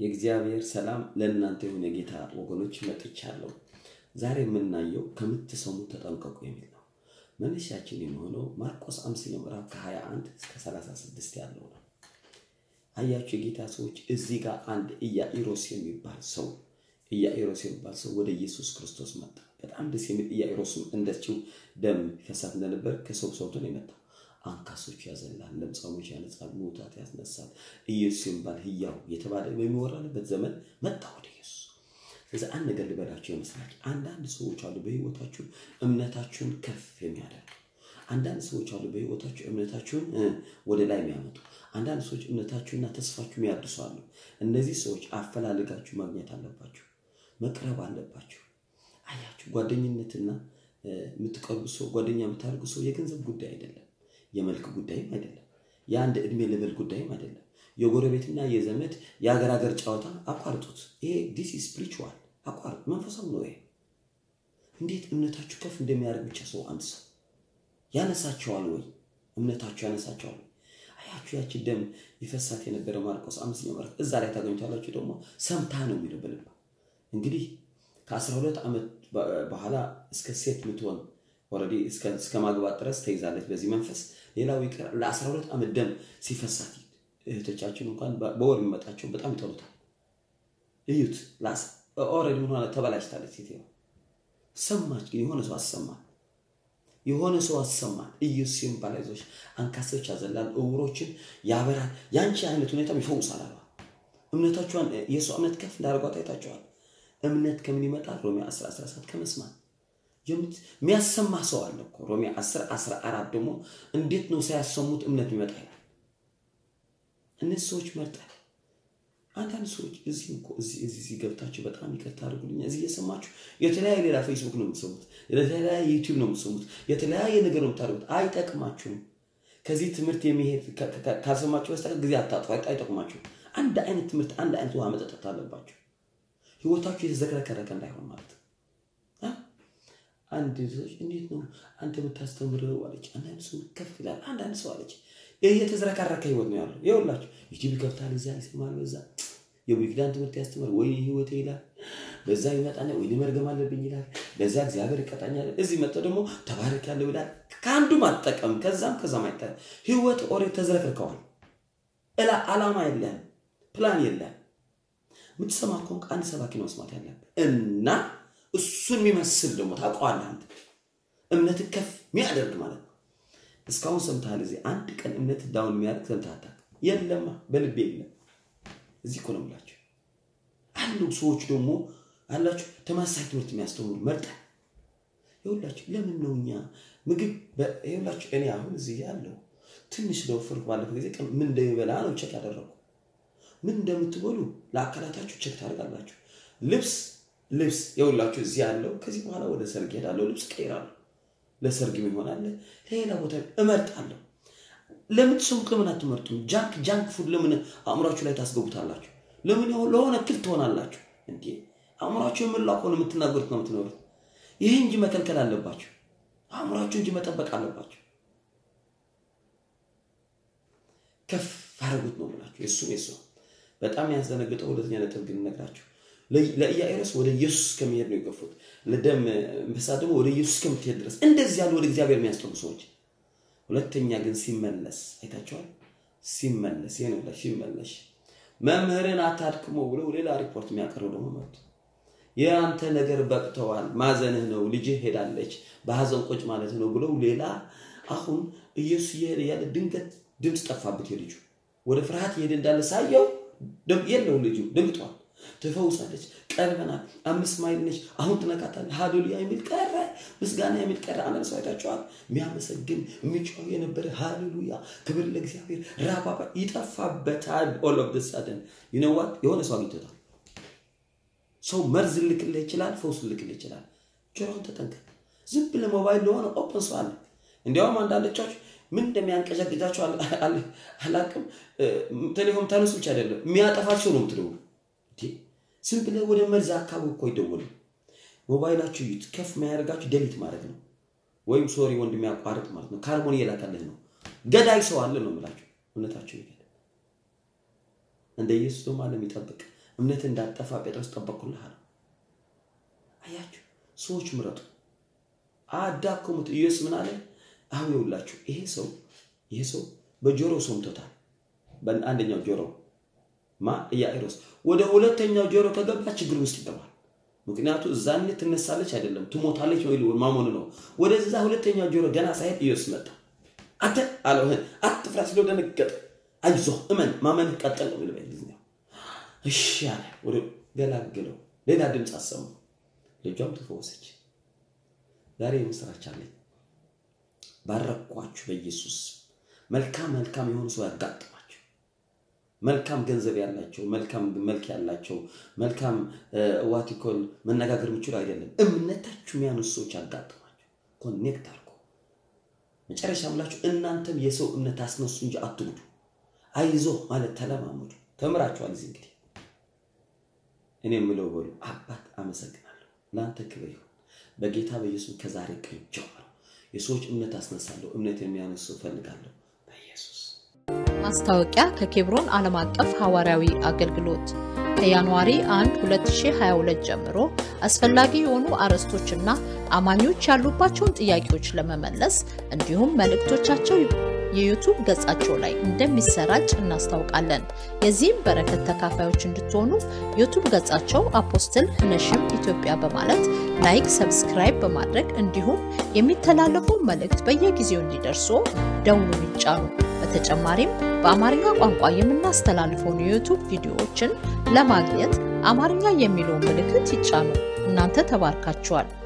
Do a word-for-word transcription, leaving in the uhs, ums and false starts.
የእግዚአብሔር ሰላም ለእናንተ ይሁን የጌታ ወገኖች መጥቻለሁ። ዛሬ የምናየው ከምትሰሙ ተጠንቀቁ የሚል ነው። መነሻችን የሚሆነው ማርቆስ አምስተኛው ምዕራፍ ከ21 እስከ ሰላሳ ስድስት ያለው ነው። አያችሁ የጌታ ሰዎች እዚህ ጋር አንድ ኢያኢሮስ የሚባል ሰው ኢያኢሮስ የሚባል ሰው ወደ ኢየሱስ ክርስቶስ መጣ። በጣም ደስ የሚል ኢያኢሮስም እንደዚሁ ደም ፈሳት እንደነበር ከሰው ሰውቶ ነው የመጣው። አንካሶች ያዘላል፣ ለምጻሞች ያነጻል፣ ሞታት ያስነሳል። ኢየሱስ የሚባል ሕያው የተባለ በሚወራበት ዘመን መጣ ወደ ኢየሱስ። ስለዚህ አንድ ነገር ልበላችሁ ይመስላችሁ። አንዳንድ ሰዎች አሉ በህይወታችሁ እምነታችሁን ከፍ የሚያደርጉ፣ አንዳንድ ሰዎች አሉ በህይወታችሁ እምነታችሁን ወደ ላይ የሚያመጡ፣ አንዳንድ ሰዎች እምነታችሁና ተስፋችሁን ያድሳሉ። እነዚህ ሰዎች አፈላልጋችሁ ማግኘት አለባችሁ፣ መቅረብ አለባችሁ። አያችሁ ጓደኝነትና የምትቀርቡ ሰው ጓደኛ የምታደርጉ ሰው የገንዘብ ጉዳይ አይደለም፣ የመልክ ጉዳይም አይደለም፣ የአንድ እድሜ ለበል ጉዳይም አይደለም። የጎረቤትና የዘመድ የአገር አገር ጫወታ አቋርጡት። ይሄ ዲስ ኢዝ ስፒሪቹዋል አቋርጥ መንፈሳዊ ነው። ይሄ እንዴት እምነታችሁ ከፍ እንደሚያደርግ ብቻ ሰው አንድ ሰው ያነሳቸዋል ወይ እምነታችሁ ያነሳቸዋል። አያችሁ ያቺ ደም ይፈሳት የነበረ ማርቆስ አምስተኛው ምዕራፍ እዛ ላይ ታገኙታላችሁ። ደግሞ ሰምታ ነው የሚለው በልባ እንግዲህ ከ12 ዓመት በኋላ እስከ ሴት ምትሆን ኦሬዲ እስከ እስከ ማግባት ድረስ ተይዛለች በዚህ መንፈስ። ሌላው ይቀር ለ12 ዓመት ደም ሲፈሳት እህቶቻችን እንኳን በወር የሚመጣቸው በጣም ይተሉታል። እዩት ላስ ኦሬዲ ምን ሆነ ተበላሽታለች ሴትዮ። ሰማች ግን የሆነ ሰው አሰማ የሆነ ሰው አሰማ ኢየሱስ ይምባላይዞች አንካሶች ያዘላል፣ እውሮችን ያበራል። ያንቺ አይነት ሁኔታ ይፈውሳል አለ። እምነታችሁን የሰው እምነት ከፍ እንዳደረገው ታይታችኋል። እምነት ከምን ይመጣል? ሮሜ አስር አስራ ሰባት ከመስማት የምት የሚያሰማ ሰው አለ እኮ። ሮሜ አስር አስራ አራት ደግሞ እንዴት ነው ሳያሰሙት እምነት ይመጣል? እነዚህ ሰዎች መጣ። አንዳንድ ሰዎች እዚህ እኮ እዚህ እዚህ ገብታችሁ በጣም ይቅርታ አድርጉልኝ እዚህ እየሰማችሁ የተለያየ ሌላ ፌስቡክ ነው የምትሰሙት፣ የተለያየ ዩቲዩብ ነው የምትሰሙት፣ የተለያየ ነገር ነው የምታደርጉት። አይጠቅማችሁም። ከዚህ ትምህርት የሚሄድ ካልሰማችሁ በስተቀር ጊዜ አታጥፉ። አይጠቅማችሁም። አንድ አይነት ትምህርት አንድ አይነት ውሃ መጠጣት አለባችሁ። ህይወታችሁ የተዘከረከረከ እንዳይሆን ማለት ነው። አንድ ሰው እንዴት ነው አንተ የምታስተምረው አለች። አንዳንድ ሰው ከፍ ይላል፣ አንዳንድ ሰው አለች ይሄ የተዘረከረከ ህይወት ነው ያለው። ይኸውላችሁ ዩቲዩብ ከፍታል እዛ ይሰማል፣ በዛ የዊክዳን ትምህርት ያስተምር ወይ ህይወቴ ይላል፣ በዛ ይመጣና ወይ መርገም አለብኝ ይላል፣ በዛ እግዚአብሔር ይቀጣኛል፣ እዚህ መጥቶ ደግሞ ተባረክ ያለው ይላል። ካንዱ ማጠቀም ከዛም ከዛም አይታ ህይወት ኦሬ ተዘረከረከዋል። እላ አላማ የለም፣ ፕላን የለም። ምትሰማ ከሆነ አንድ ሰባኪ ነው መስማት ያለበት እና እሱን የሚመስል ደግሞ ታውቀዋለህ አንተ እምነት ከፍ የሚያደርግ ማለት ነው። እስካሁን ሰምተሃል እዚህ አንድ ቀን እምነት ዳውን የሚያደርግ ሰምተሃል? የለም በልቤ የለም። እዚህ እኮ ነው የምላችሁ። አንዱ ሰዎች ደግሞ አላችሁ ተማሳይ ትምህርት የሚያስተምሩ መርጣ ይኸውላችሁ። ለምን ነው እኛ ምግብ ይኸውላችሁ እኔ አሁን እዚህ ያለው ትንሽ ነው ፍርቅ ባለፈው ጊዜ ቀን ምን እንደሚበላ ነው ቼክ ያደረኩ። ምን እንደምትበሉ ለአካላታችሁ ቼክ ታደርጋላችሁ። ልብስ ልብስ ይኸውላችሁ እዚህ ያለው ከዚህ በኋላ ወደ ሰርግ ሄዳለሁ ልብስ ቀይራለሁ። ለሰርግ ይሆናል ሌላ ቦታ እመርጣለሁ። ለምን ስሙት ለምን አትመርጡም? ጃንክ ጃንክ ፉድ ለምን አእምሯችሁ ላይ ታስገቡታላችሁ? ለምን ይሆን ለሆነ ክል ትሆናላችሁ እንዴ? አእምሯችሁ የምላቆ ነው የምትናገሩት ነው የምትኖሩት። ይሄ እንጂ መከልከል አለባችሁ። አእምሯችሁ እንጂ መጠበቅ አለባችሁ። ከፍ አድርጉት ነው ብላችሁ የሱ የሱ በጣም ያዘነግጠው ሁለተኛ ነጥብ ግን ነግራችሁ ለኢያኢሮስ ወደ ኢየሱስ ከመሄድ ነው የገፉት። ለደም መሳደሙ ደግሞ ወደ ኢየሱስ ከመሄድ ድረስ እንደዚህ ያሉ ወደ እግዚአብሔር የሚያስጠጉ ሰዎች። ሁለተኛ ግን ሲመለስ አይታችኋል። ሲመለስ የኔ ወላሽ ሲመለስ መምህርን አታድክሞ ብሎ ሌላ ሪፖርት የሚያቀርቡ ደግሞ ማለት ያንተ ነገር በቅተዋል፣ ማዘንህ ነው፣ ልጅህ ሄዳለች፣ በሐዘን ቁጭ ማለት ነው ብሎ ሌላ አሁን ኢየሱስ ይሄድ ያለ ድንገት ድምጽ ጠፋበት። የልጁ ወደ ፍርሃት ይሄድ እንዳለ ሳየው ደም የለው ልጁ ደምጧል። ተፈውሳለች፣ ቀርበናል፣ አምስት ማይል ነች፣ አሁን ትነካታለች፣ ሃሌሉያ የሚል ቀረ፣ ምስጋና የሚል ቀረ። አንተ ሰው አይታችኋል የሚያመሰግን የሚጮህ የነበረ ሃሌሉያ ክብር ለእግዚአብሔር ራባባ ይጠፋበታል። all of the sudden you know what የሆነ ሰው አግኝቶታል። ሰው መርዝ ልክልህ ይችላል፣ ፈውስ ልክልህ ይችላል። ጆሮን ተጠንቀቅ። ዝም ብለህ ሞባይል ለሆነ ኦፕን ሰው አለ። እንዲያውም አንዳንዶቻችሁ ምን እንደሚያንቀዠቅዣችሁ አላቅም። ቴሌፎን ታነሱ ብቻ አይደለም የሚያጠፋቸው ነው የምትለው እንዴ? ዝም ብለህ ወደ መርዝ አካባቢ እኮ ይደውሉ። ሞባይላችሁ ይት ከፍ ማያደርጋችሁ ዴሊት ማድረግ ነው ወይም ሶሪ ወንድም ያቋርጥ ማለት ነው። ካርቦን ይላካልህ ነው። ገዳይ ሰው አለ ነው የምላችሁ። እውነታችሁ ይገድ እንደ ኢየሱስ ደም ዓለም ይጠብቅ። እምነት እንዳጠፋ ጴጥሮስ ጠበቁልህ አለ አያችሁ ሰዎች ምረጡ አዳከሙት ኢየሱስ ምን አለ አሁን ይውላችሁ ይሄ ሰው ይሄ ሰው በጆሮ ሰምቶታል በአንደኛው ጆሮ ማ ኢያኢሮስ ወደ ሁለተኛው ጆሮ ከገባ ችግር ውስጥ ይገባል ምክንያቱ እዛን ትነሳለች አይደለም ትሞታለች ወይ ማሞኑ ነው ወደዛ ሁለተኛው ጆሮ ገና ሳይት ኢየሱስ መጣ አተ አለው አትፍራስ ነው ደነገጠ አይዞ እመን ማመን ቀጠል ነው በእንግሊዝኛ እሺ አለ ወደ ገላገለው ሌላ ድምጽ አሰሙ ልጇም ተፈወሰች ዛሬ ምስራች አለ ባረኳችሁ በኢየሱስ መልካም መልካም የሆኑ ሰው ያጋጥማችሁ መልካም ገንዘብ ያላቸው መልካም መልክ ያላቸው መልካም ዋቲኮል መነጋገር ምቹል አይደለም እምነታችሁ የሚያነሱት ያጋጥማችሁ ኮኔክት አርጉ መጨረሻ ብላችሁ እናንተም የሰው እምነት አስነሱ እንጂ አትጉዱ አይዞ ማለት ተለማመዱ ተምራችኋል እዚህ እንግዲህ እኔ ምለው በሉ አባት አመሰግናለሁ ላንተ ክብር ይሁን በጌታ በኢየሱስ ከዛሬ ቀን ጀምሮ የሰዎች እምነት አስነሳለሁ እምነት የሚያነሱ ፈልጋለሁ በኢየሱስ ማስታወቂያ ከኬብሮን ዓለም አቀፍ ሐዋርያዊ አገልግሎት ከጃንዋሪ አንድ ሁለት ሺህ ሃያ ሁለት ጀምሮ አስፈላጊ የሆኑ አርዕስቶችና አማኞች ያሉባቸውን ጥያቄዎች ለመመለስ እንዲሁም መልእክቶቻቸው የዩቲዩብ ገጻቸው ላይ እንደሚሰራጭ እናስታውቃለን የዚህም በረከት ተካፋዮች እንድትሆኑ ዩቲዩብ ገጻቸው አፖስትል ነሽም ኢትዮጵያ በማለት ላይክ ሰብስክራይብ በማድረግ እንዲሁም የሚተላለፉ መልእክት በየጊዜው እንዲደርሱ ደውሉን ይጫኑ በተጨማሪም በአማርኛ ቋንቋ የምናስተላልፈው የዩቲዩብ ቪዲዮዎችን ለማግኘት አማርኛ የሚለውን ምልክት ይጫኑ እናንተ ተባርካችኋል